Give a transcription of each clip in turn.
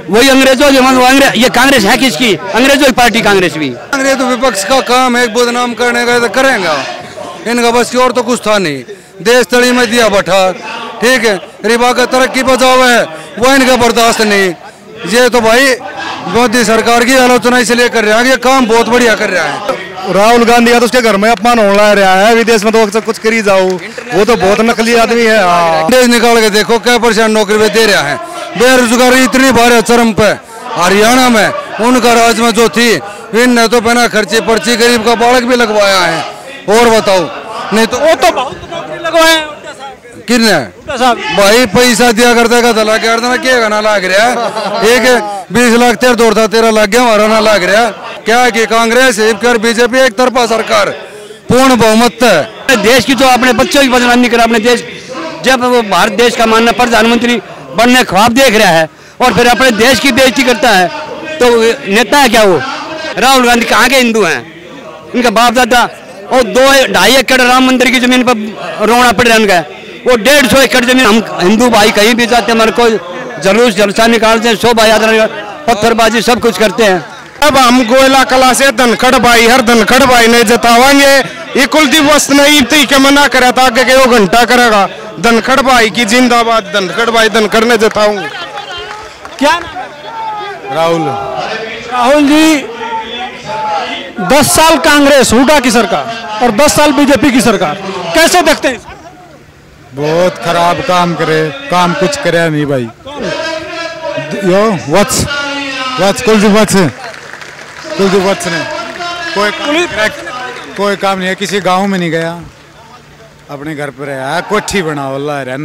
वही अंग्रेजों ये कांग्रेस है किसकी? अंग्रेजों की पार्टी कांग्रेस भी। अंग्रेज तो विपक्ष का काम है बदनाम करने का, तो करेंगे इनका बस और तो कुछ था नहीं। देश तली में दिया बैठा, ठीक है, रिबा का तरक्की बचाव है वो इनका बर्दाश्त नहीं। ये तो भाई मोदी सरकार की आलोचना इसलिए कर रहा है, ये काम बहुत बढ़िया कर रहा है। राहुल गांधी का तो उसके घर में अपमान होने रहा है, विदेश में तो कुछ करी जाओ, वो तो बहुत नकली आदमी है। देश निकाल के देखो क्या % नौकरी दे रहा है। बेरोजगारी इतनी भारी चरम पे हरियाणा में, उनका राज में जो थी इनने तो बिना खर्चे पर्ची गरीब का बालक भी लगवाया है। और बताओ, नहीं तो वो तो बहुत लगवाया किसने भाई पैसा दिया करता का दला के अर्दना क्या ना लाग रहा है। एक 20 लाख तेरा दौड़ता 13 लाख गया, हमारा ना लाग रहा क्या कि कांग्रेस बीजेपी एक तरफा सरकार पूर्ण बहुमत है। देश की तो अपने बच्चों की बदनामी करा। अपने देश जब वो भारत देश का मानना प्रधानमंत्री बनने ख्वाब देख रहा है और फिर अपने देश की बेइज्जती करता है, तो नेता है क्या वो? राहुल गांधी कहाँ के हिंदू हैं? इनका बाप दादा और 2-2.5 एकड़ राम मंदिर की जमीन पर रोना पड़ रहा है उनका। वो 150 एकड़ जमीन हम हिंदू भाई कहीं भी जाते हैं, हमारे को जलूस जलसा निकालते हैं, शोभा यात्रा, पत्थरबाजी सब कुछ करते हैं। अब हम गोयला कला से धनखड़ भाई हर धनखड़ भाई ने जतावांगे। ये कुलदीप वस्त नहीं थी के मना करा था कि वो घंटा करेगा। धनखड़ भाई की जिंदाबाद, धनखड़ भाई धनखड़ ने जताऊंगे। क्या राहुल जी 10 साल कांग्रेस हुडा की सरकार और 10 साल बीजेपी की सरकार, कैसे देखते हैं? बहुत खराब काम करे, काम कुछ करे नहीं भाई। यो वत्स कुलदीप वत्स ने कोई काम नहीं है, किसी गांव में नहीं गया, अपने घर पर है, कोठी बना वाला है,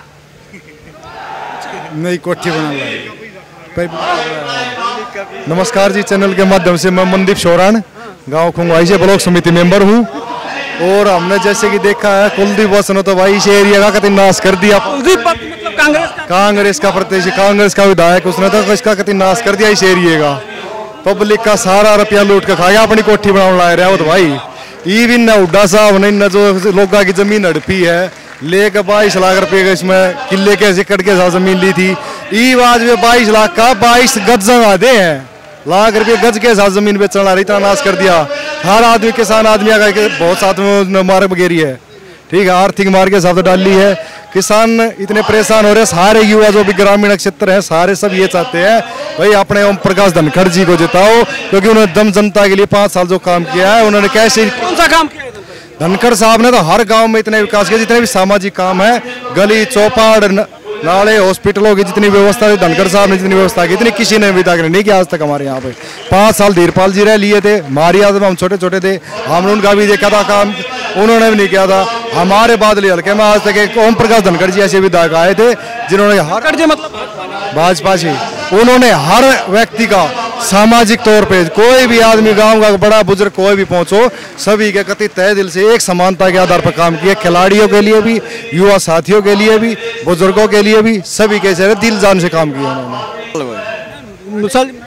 नई कोठी बना ला। नमस्कार जी, चैनल के माध्यम से मैं मनदीप शोरान गांव खुंगवाई से ब्लॉक समिति मेंबर हूं। और हमने जैसे कि देखा है कुलदीप वत्स ने तो भाई इस एरिया का कतई नाश कर दिया। कांग्रेस का प्रत्याशी, कांग्रेस का विधायक, उसने तो इसका कतई नाश कर दिया इस एरिया का। पब्लिक का सारा रुपया लूट कर खा गया, अपनी कोठी बनाने ला रहा है। तो भाई ईविन ने हुड्डा साहब ने जो लोगों की जमीन हड़पी है लेकर 22 लाख रुपए का इसमें किले के एकड़ के साथ जमीन ली थी। आज में 22 लाख का 22 गज आधे हैं, लाख रुपए गज के साथ जमीन बेचने ला रही, इतना नाश कर दिया। हर आदमी किसान आदमी का बहुत साथ में मार बगेरी है, ठीक है, आर्थिक मार के साथ डाली है। किसान इतने परेशान हो रहे हैं, सारे युवा जो भी ग्रामीण क्षेत्र है सारे सब ये चाहते हैं भाई अपने ओम प्रकाश धनखड़ जी को जिताओ, क्योंकि उन्होंने दम जनता के लिए 5 साल जो काम किया है। उन्होंने कैसे कौन सा काम किया? धनखड़ साहब ने तो हर गांव में इतने विकास किया, जितने भी सामाजिक काम है, गली चौपाड़ नाले हॉस्पिटलों की जितनी व्यवस्था है, धनखड़ साहब ने जितनी व्यवस्था की इतनी किसी ने विदा नहीं की आज तक। हमारे यहाँ पे 5 साल धीरपाल जी रह लिए थे, हमारी याद में हम छोटे छोटे थे, हमने उनका भी देखा था काम, उन्होंने भी नहीं किया था। हमारे बादली हल्के में आज तक एक ओम प्रकाश धनखड़ जी ऐसे विधायक आए थे जिन्होंने भाजपा से उन्होंने हर व्यक्ति का सामाजिक तौर पे कोई भी आदमी गांव का बड़ा बुजुर्ग कोई भी पहुंचो सभी के कति तय दिल से एक समानता के आधार पर काम किया। खिलाड़ियों के लिए भी, युवा साथियों के लिए भी, बुजुर्गों के लिए भी, सभी के से दिल जान से काम किया उन्होंने।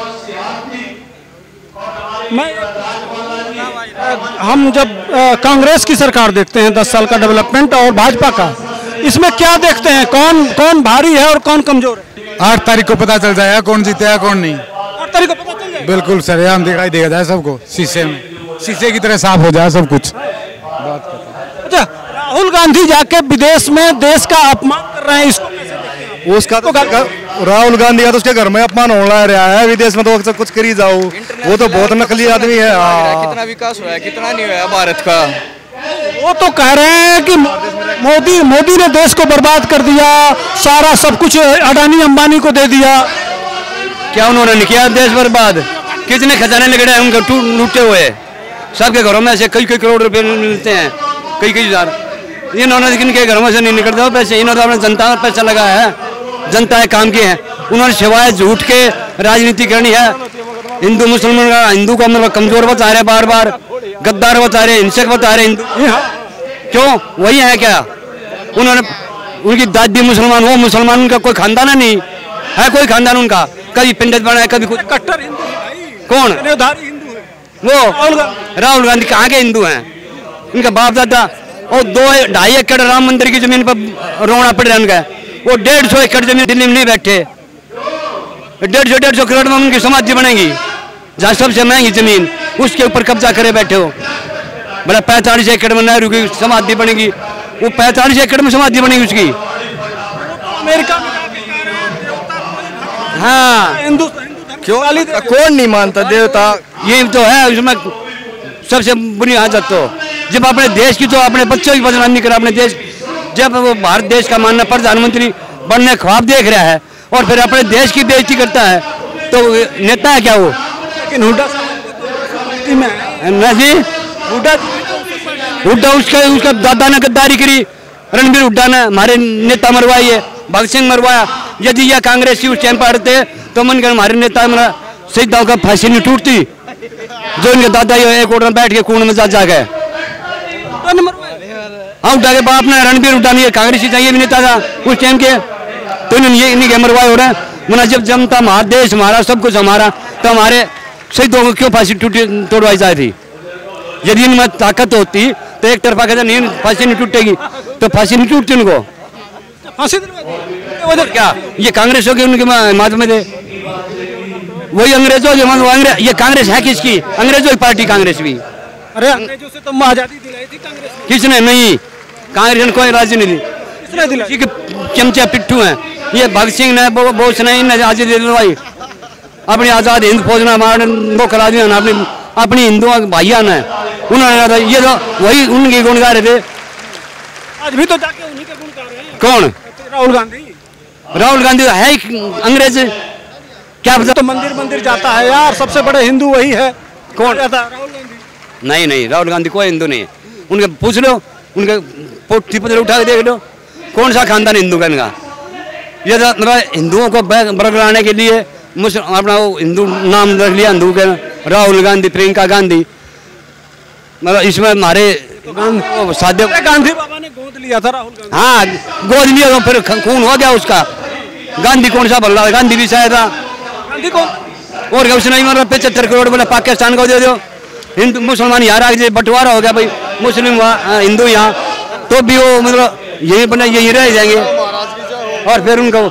हम जब कांग्रेस की सरकार देखते हैं 10 साल का डेवलपमेंट और भाजपा का, इसमें क्या देखते हैं? कौन भारी है और कौन कमजोर है? 8 तारीख को पता चल जाएगा कौन जीतेगा कौन नहीं। 8 तारीख को पता चल जाएगा बिल्कुल सरेआम दिखाई देगा जाए सबको, शीशे में, शीशे की तरह साफ हो जाए सब कुछ। अच्छा, राहुल गांधी जाके विदेश में देश का अपमान कर रहे हैं, इसको कैसे देखते हैं? उसका तो राहुल गांधी का तो उसके घर में अपमान होने रहा है, विदेश में तो कुछ करी जाओ, वो तो बहुत नकली आदमी है। कितना विकास हुआ है, कितना नहीं हुआ भारत का। वो तो कह रहे हैं कि मोदी ने देश को बर्बाद कर दिया, सारा सब कुछ अडानी अंबानी को दे दिया। क्या उन्होंने नहीं किया देश बर्बाद? कितने खजाने लगे हैं उनके लूटे हुए, सबके घरों में ऐसे कई करोड़ रुपए मिलते हैं, कई हजार। इन्होंने किनके घरों में से नहीं निकलते पैसे, इन्होंने अपने जनता में पैसा लगाया है, जनता के काम किए हैं। उन्होंने सिवाय झूठ के राजनीति करनी है। हिंदू मुसलमान का, हिंदू को मतलब कमजोर बता रहे, बार बार गद्दार बता रहे, हिंसक बता रहे। हिंदू क्यों? वही है क्या? उन्होंने उनकी दादी मुसलमान, वो मुसलमान, उनका कोई खानदान नहीं है, कोई खानदान उनका, कभी पंडित बना है, कभी कुछ। कट्टर कौन? वो राहुल गांधी कहाँ के हिंदू हैं? इनका बाप दादा और 2-2.5 एकड़ राम मंदिर की जमीन पर रोना पड़ रहा है उनका। वो 150 एकड़ जमीन दिल्ली में नहीं बैठे, 150 करोड़ में उनकी समाधि बनेगी, जहाँ सबसे महंगी जमीन उसके ऊपर कब्जा करे बैठे हो। बड़ा 45 एकड़ में नेहरू की समाधि बनेगी, वो 45 एकड़ में समाधि बनेगी उसकी। अमेरिका हाँ क्यों कौन नहीं मानता देवता? ये तो है उसमें सबसे बुरी आदत। तो जब अपने देश की, तो अपने बच्चों की बदनामी करा अपने देश, जब वो भारत देश का मानना प्रधानमंत्री बनने ख्वाब देख रहा है और फिर अपने देश की बेइज्जती करता है, तो नेता है क्या वो? लेकिन हुड्डा जी हुड्डा उसका दादा ने गद्दारी करी, रणबीर हुड्डा ने हमारे नेता मरवाई है, भगत सिंह मरवाया। यदि यह कांग्रेसी उस टाइम पढ़ते तो मन कर हमारे नेता मेरा शहीदों का फांसी नहीं टूटती, जो इनके दादा ये एक ओर में बैठ के कुएं में जा गए। हाँ हुड्डा के बाप ने, रणबीर हुड्डा ने, कांग्रेसी चाहिए भी नेता था उस टाइम के, तो इन्होंने इन्हीं के मरवाए हो रहे हैं। मना जब जनता हमारा देश हमारा सब कुछ हमारा, तो हमारे शहीदों को क्यों फांसी तोड़वाई जाती थी? यदि इनमें ताकत होती तो एक तरफा कहते नहीं फांसी नहीं टूटेगी, तो फांसी नहीं टूटती उनको। फांसी क्या ये कांग्रेसों के उनके माध्यम में थे, वही अंग्रेजों के ये कांग्रेस है किसकी? अंग्रेजों की पार्टी कांग्रेस भी। अरे अंग्रेजों से तो आजादी दिलाई थी कांग्रेस ने। किसने? नहीं, कांग्रेस ने कोई राजी नहीं दी, किसने दिलाई? चमचा पिट्ठू हैं ये। भगत सिंह ने बोस ने इन्हें आजादी दिलवाई, अपनी आजाद हिंद फौज ने हमारे दो करा दिया, अपनी हिंदू भाइया ने उन्होंने, ये तो वही उनके गुण गा रहे थे। आज भी तो जाके उन्हीं के गुण गा रहे हैं। कौन? राहुल गांधी। राहुल गांधी है अंग्रेज, क्या पता? तो मंदिर जाता है यार, सबसे बड़े हिंदू वही है। कौन? राहुल गांधी। नहीं, राहुल गांधी कोई हिंदू नहीं है। उनके पूछ लो, उनके पोथी पत्र उठा के देख लो, कौन सा खानदान हिंदू का इनका? ये तो मतलब हिंदुओं को बरकराने के लिए अपना वो हिंदू नाम रख लिया हिंदू के, राहुल गांधी, प्रियंका गांधी। मतलब इसमें हमारे साध्य गांधी बाबा ने गोद लिया था राहुल गांधी। हाँ गोद लिया, तो फिर खून हो गया उसका। गांधी कौन सा भल्ला? गांधी भी शायद था। गांधी कौन? और क्या उसने नहीं मारा? 75 करोड़ बोला पाकिस्तान को दे दो, हिंदू मुसलमान यहाँ आ गए, बंटवारा हो गया भाई, मुस्लिम हिंदू यहाँ, तो भी वो मतलब यही बना यही रह जाएंगे। और फिर उनको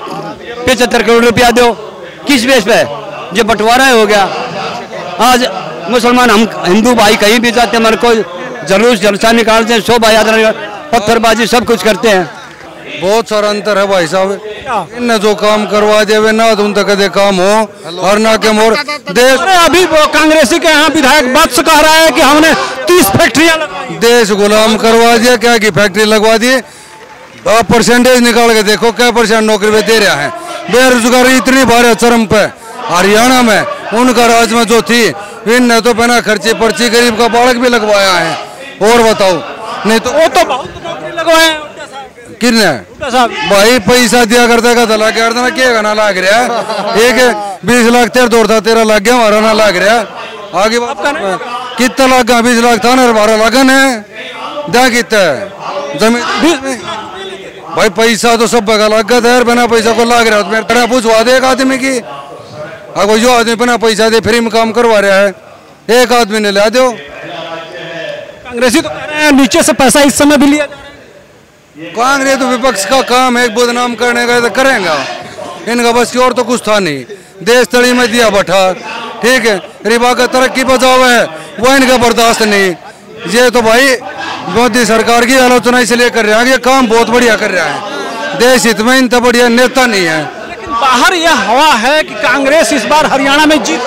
75 करोड़ रुपया दो, किस बेस पे? जब बंटवारा हो गया। आज मुसलमान हम हिंदू भाई कहीं भी जाते हैं, हमारे को जलूस जलसा निकालते हैं, शोभा यात्रा, पत्थरबाजी सब कुछ करते हैं। बहुत सारा अंतर है भाई साहब। इनने जो काम करवा दिया वे ना तो उन तक काम हो और ना के मोर देश। अभी कांग्रेसी के यहाँ विधायक वत्स कह रहा है कि हमने 30 फैक्ट्रियां लगवाई, देश गुलाम करवा दिया। क्या की फैक्ट्री लगवा दी? आप परसेंटेज निकाल के देखो क्या परसेंट नौकरी में दे रहा है। बेरोजगारी इतनी भारी चरम पे। हरियाणा में उनका राज में जो थी, इनने तो बिना खर्चे पर्ची गरीब का बालक भी लगवाया है। और बताओ, नहीं तो वो तो बहुत नौकरी लगवाए किसने? भाई पैसा दिया करता का दला के अर्थ क्या गाना लाग रहा है? एक 20 लाख तेरा दौड़ता, 13 लाख गया, हमारा ना लाग रहा। आगे कितना लाख गया? 20 लाख था ना, 12 लगन है क्या कितना जमीन भाई? पैसा तो सब का लागत है, बिना पैसा को लाग रहा है। मेरा पूछवा दे एक आदमी की, अब जो आदमी बिना पैसा दे फ्री में काम करवा रहा है, एक आदमी ने ला दो। कांग्रेसी तो कह रहे हैं नीचे से पैसा इस समय भी लिया जा रहा है। कांग्रेस तो विपक्ष का काम है बदनाम करने का, तो करेंगे इनका बस और तो कुछ था नहीं। देश तली में दिया बैठा, ठीक है, रिबा का तरक्की बचाव है वो इनका बर्दाश्त नहीं। ये तो भाई मोदी सरकार की आलोचना इसलिए कर रहा है, ये काम बहुत बढ़िया कर रहा है, देश हित में इतना बढ़िया नेता नहीं है। लेकिन बाहर यह हवा है कि कांग्रेस इस बार हरियाणा में जीत।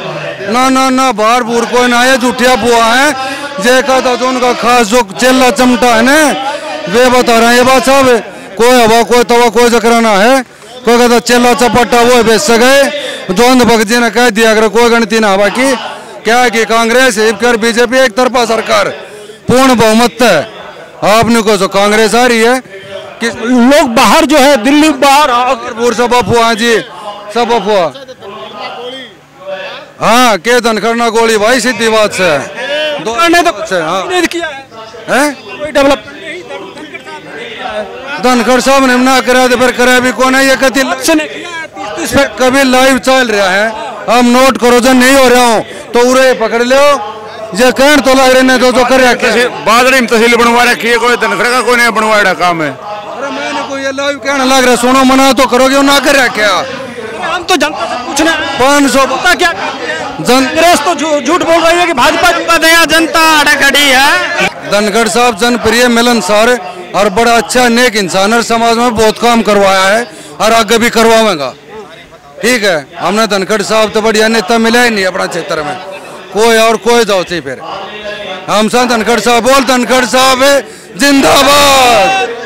ना बाहर बूर कोई ना है, झूठिया बुआ है। जे कहता जो उनका खास जो चेला चमटा है ना, वे बता रहे हैं ये बात साहब। कोई हवा कोई तवा कोई जकराना है, कोई कहता चेला चपटा वो बेच सके। जो भगत जी ने कह दिया अगर कोई गणती ना हवा की क्या कि कांग्रेस बीजेपी एक तरफा सरकार पूर्ण बहुमत है। आपने को जो कांग्रेस आ रही है कि लोग बाहर जो है दिल्ली बाहर सब अफवाह जी, सब अफवाह। हाँ के धनखड़ गोली भाई सीधी बात से धनखड़ साहब ने ना करा तो फिर करा भी कौन है? ये कभी लाइव चल रहा है, हम नोट करो जो नहीं हो रहा हूँ तो उरे पकड़ लो। ये कहन तो लग रहे जो कर बादरी में तहसील बनवा रखी है, कोई धनखड़ का कोई नहीं बनवाया काम है। अरे मैंने कोई ये लाइव कहने लग रहा, सुनो मना तो करोगे ना कर रहा क्या? हम तो जनता से पूछने आए हैं। 500 जनता क्या कांग्रेस तो झूठ बोल रही है कि भाजपा नया जनता अड़ा खड़ी है। धनखड़ साहब जनप्रिय मिलनसार और बड़ा अच्छा नेक इंसान है, समाज में बहुत काम करवाया है और आगे भी करवाएगा। ठीक है, हमने धनखड़ साहब तो बढ़िया नेता मिला ही नहीं अपना क्षेत्र में, कोई और कोई जाओ चाहिए फिर हम सब धनखड़ साहब बोल, धनखड़ साहब जिंदाबाद।